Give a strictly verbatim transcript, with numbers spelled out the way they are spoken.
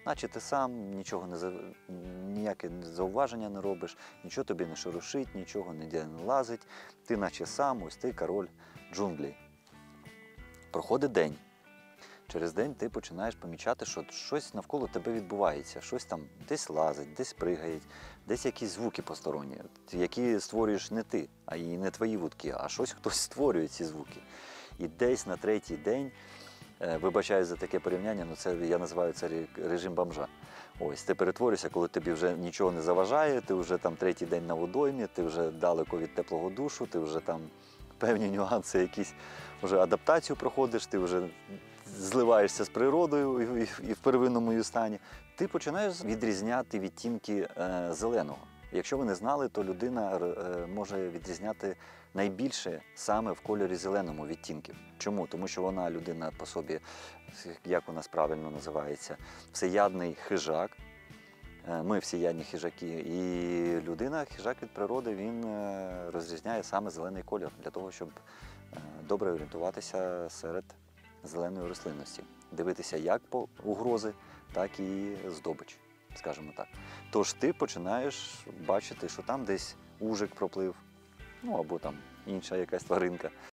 наче ти сам нічого не за- ніяке зауваження не робиш, нічого тобі не шорушить, нічого ніде не лазить. Ти наче сам, ось ти король джунглей. Проходить день. Через день ти починаєш помічати, що щось навколо тебе відбувається, щось там десь лазить, десь пригає, десь якісь звуки посторонні, які створюєш не ти, а і не твої вудки, а щось хтось створює ці звуки. І десь на третій день, е, вибачаюсь за таке порівняння, але це я називаю це ре- режим бомжа. Ось ти перетворюєшся, коли тобі вже нічого не заважає, ти вже там третій день на водоймі, ти вже далеко від теплого душу, ти вже там певні нюанси, якісь вже адаптацію проходиш, ти вже зливаєшся з природою і в- і в первинному її стані. Ти починаєш відрізняти відтінки е, зеленого. Якщо ви не знали, то людина е, може відрізняти найбільше саме в кольорі зеленому відтінків. Чому? Тому що вона людина по собі, як у нас правильно називається, всеядний хижак. Е, Ми всеядні хижаки. І людина, хижак від природи, він е, розрізняє саме зелений колір для того, щоб е, добре орієнтуватися серед зеленої рослинності. Дивитися як по угрози, так і здобич, скажімо так. Тож ти починаєш бачити, що там десь ужик проплив, ну або там інша якась тваринка.